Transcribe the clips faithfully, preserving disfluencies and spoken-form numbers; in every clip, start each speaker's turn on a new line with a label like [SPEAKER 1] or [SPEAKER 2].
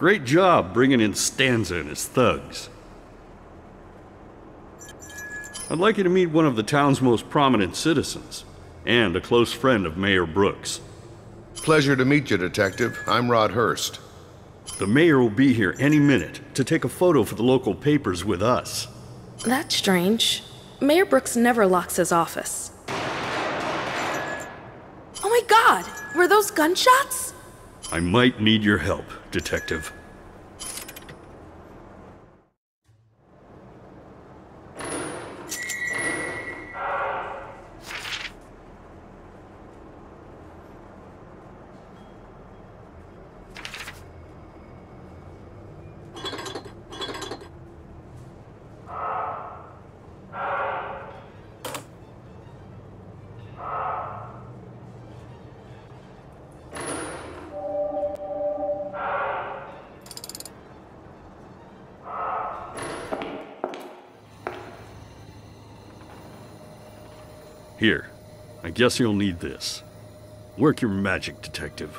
[SPEAKER 1] Great job bringing in Stanza and his thugs. I'd like you to meet one of the town's most prominent citizens, and a close friend of Mayor Brooks.
[SPEAKER 2] Pleasure to meet you, Detective. I'm Rod Hurst.
[SPEAKER 1] The mayor will be here any minute to take a photo for the local papers with us.
[SPEAKER 3] That's strange. Mayor Brooks never locks his office. Oh my god! Were those gunshots?
[SPEAKER 1] I might need your help, Detective. Here, I guess you'll need this. Work your magic, Detective.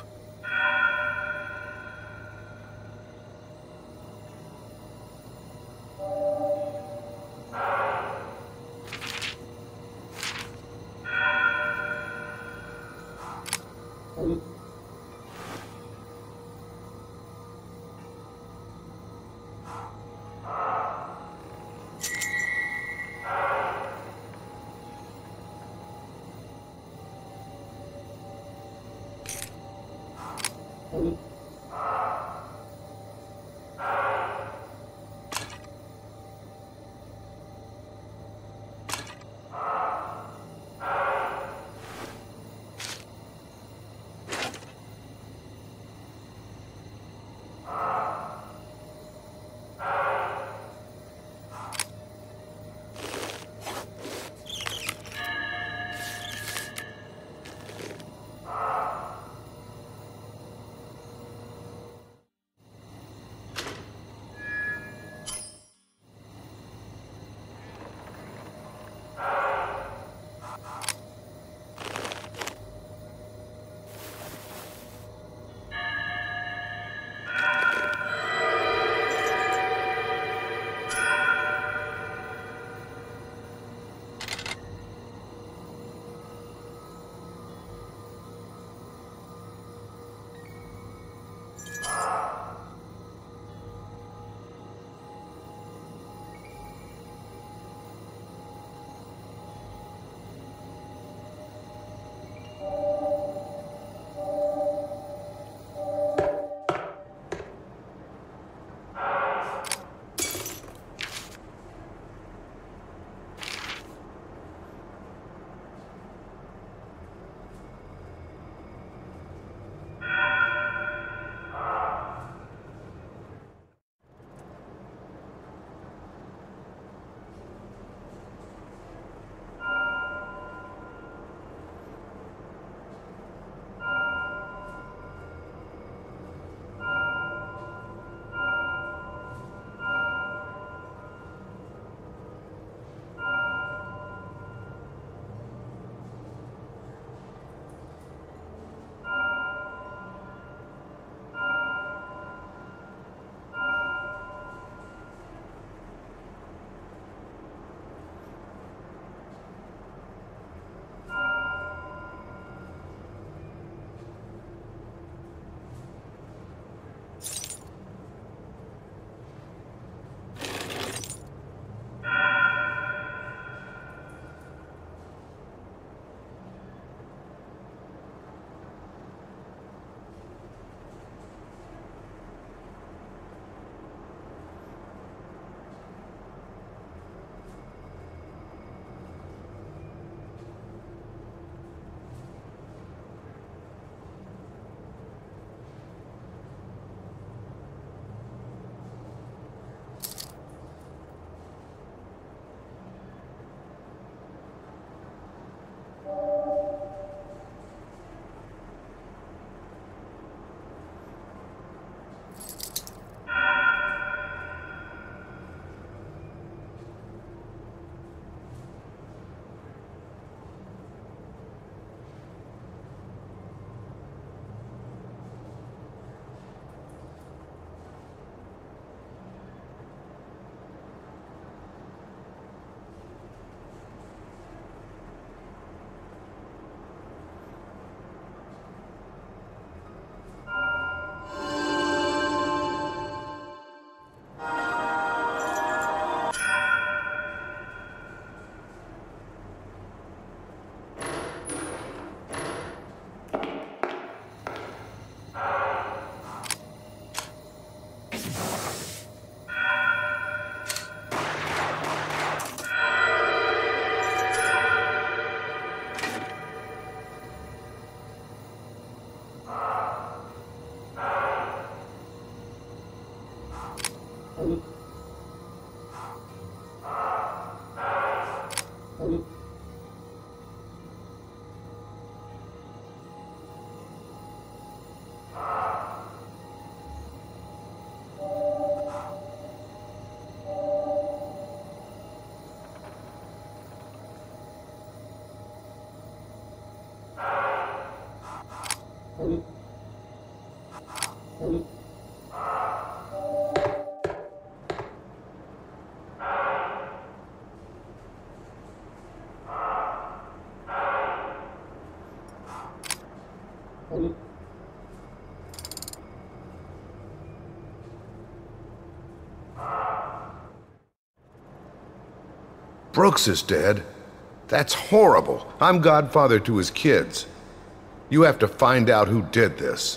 [SPEAKER 2] Brooks is dead? That's horrible. I'm godfather to his kids. You have to find out who did this.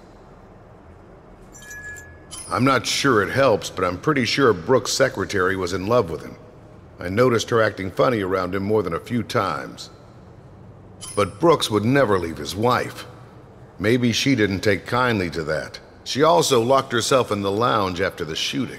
[SPEAKER 2] I'm not sure it helps, but I'm pretty sure Brooks' secretary was in love with him. I noticed her acting funny around him more than a few times. But Brooks would never leave his wife. Maybe she didn't take kindly to that. She also locked herself in the lounge after the shooting.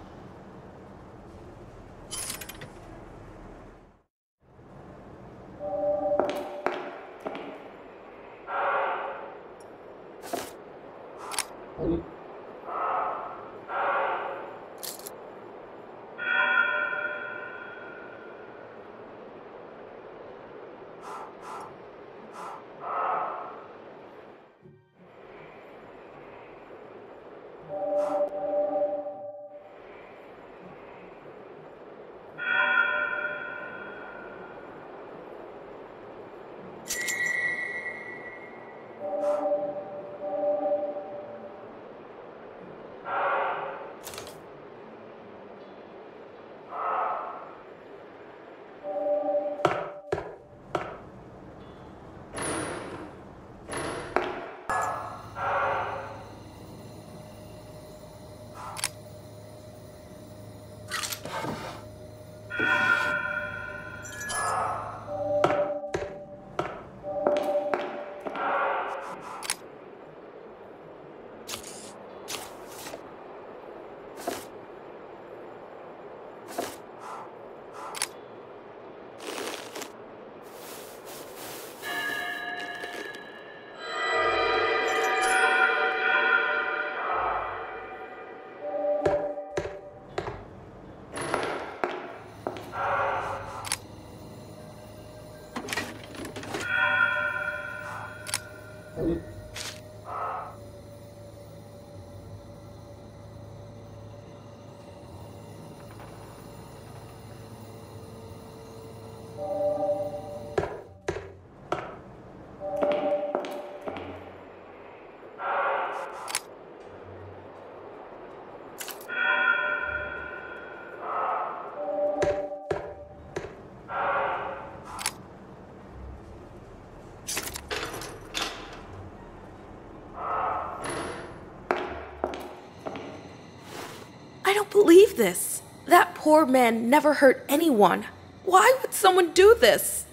[SPEAKER 3] I don't believe this. That poor man never hurt anyone. Why would someone do this?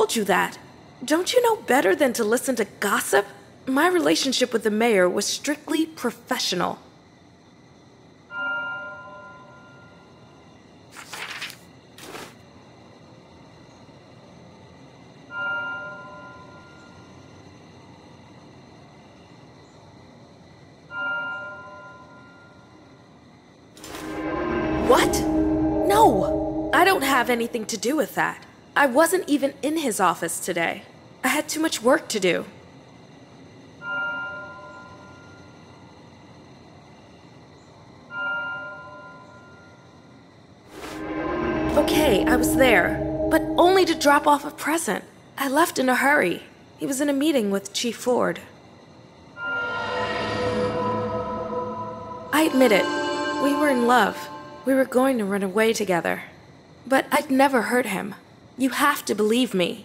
[SPEAKER 3] told you that. Don't you know better than to listen to gossip? My relationship with the mayor was strictly professional. What? No! I don't have anything to do with that. I wasn't even in his office today. I had too much work to do. Okay, I was there, but only to drop off a present. I left in a hurry. He was in a meeting with Chief Ford. I admit it. We were in love. We were going to run away together. But I'd never hurt him. You have to believe me.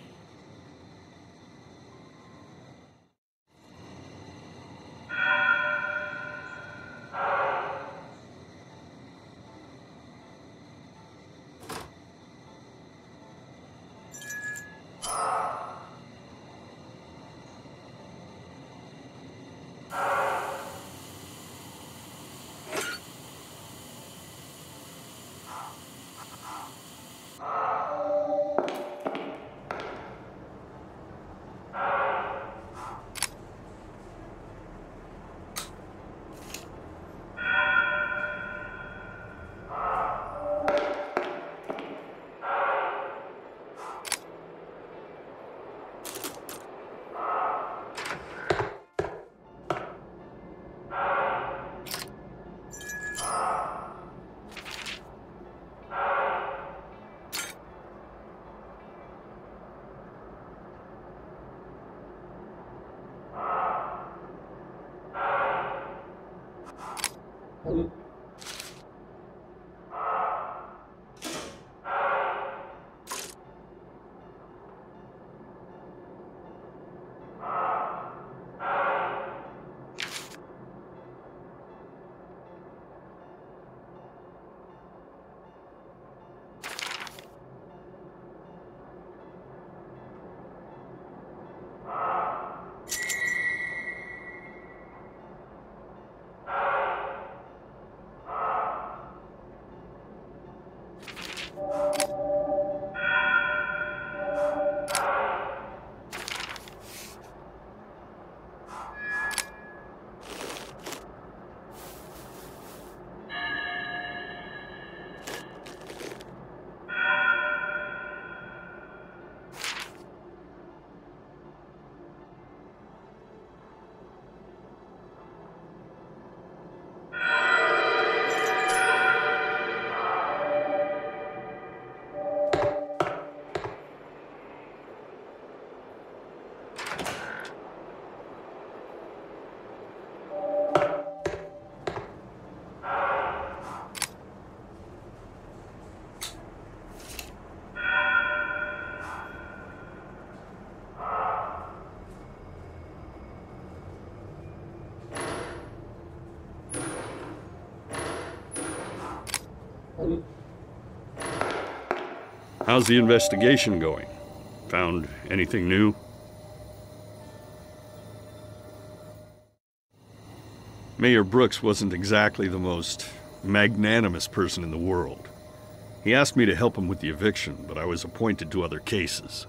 [SPEAKER 1] How's the investigation going? Found anything new? Mayor Brooks wasn't exactly the most magnanimous person in the world. He asked me to help him with the eviction, but I was appointed to other cases.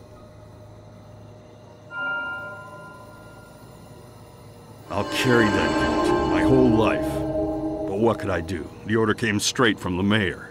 [SPEAKER 1] I'll carry that guilt my whole life. But what could I do? The order came straight from the mayor.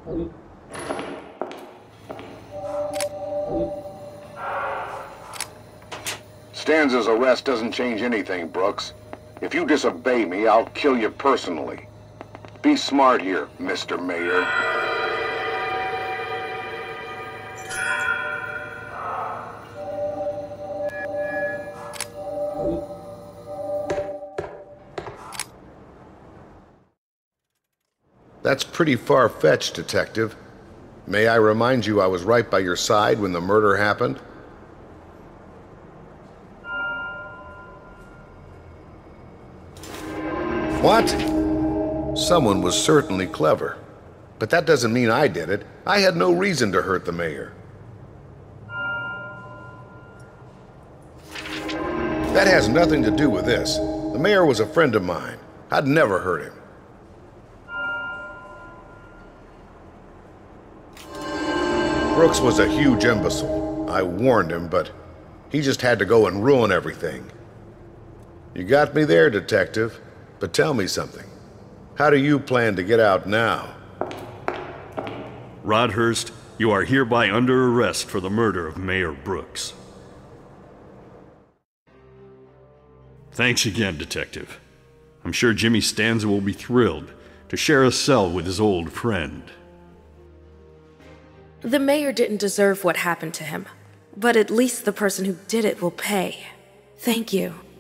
[SPEAKER 2] Stanza's arrest doesn't change anything, Brooks. If you disobey me, I'll kill you personally. Be smart here, Mister Mayor. That's pretty far-fetched, Detective. May I remind you I was right by your side when the murder happened? What? Someone was certainly clever. But that doesn't mean I did it. I had no reason to hurt the mayor. That has nothing to do with this. The mayor was a friend of mine. I'd never hurt him. Brooks was a huge imbecile. I warned him, but he just had to go and ruin everything. You got me there, Detective. But tell me something. How do you plan to get out now?
[SPEAKER 1] Rodhurst, you are hereby under arrest for the murder of Mayor Brooks. Thanks again, Detective. I'm sure Jimmy Stanza will be thrilled to share a cell with his old friend.
[SPEAKER 3] The mayor didn't deserve what happened to him, but at least the person who did it will pay. Thank you.